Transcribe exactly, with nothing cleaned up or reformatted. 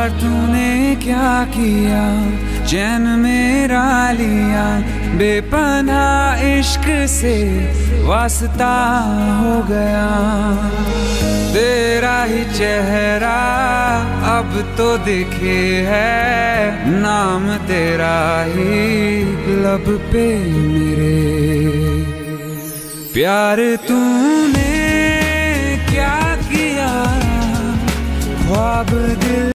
प्यार तूने क्या किया, चैन मेरा लिया, बेपनाह इश्क से वास्ता हो गया। तेरा ही चेहरा अब तो दिखे है, नाम तेरा ही लब पे मेरे। प्यार तूने क्या किया, ख्वाब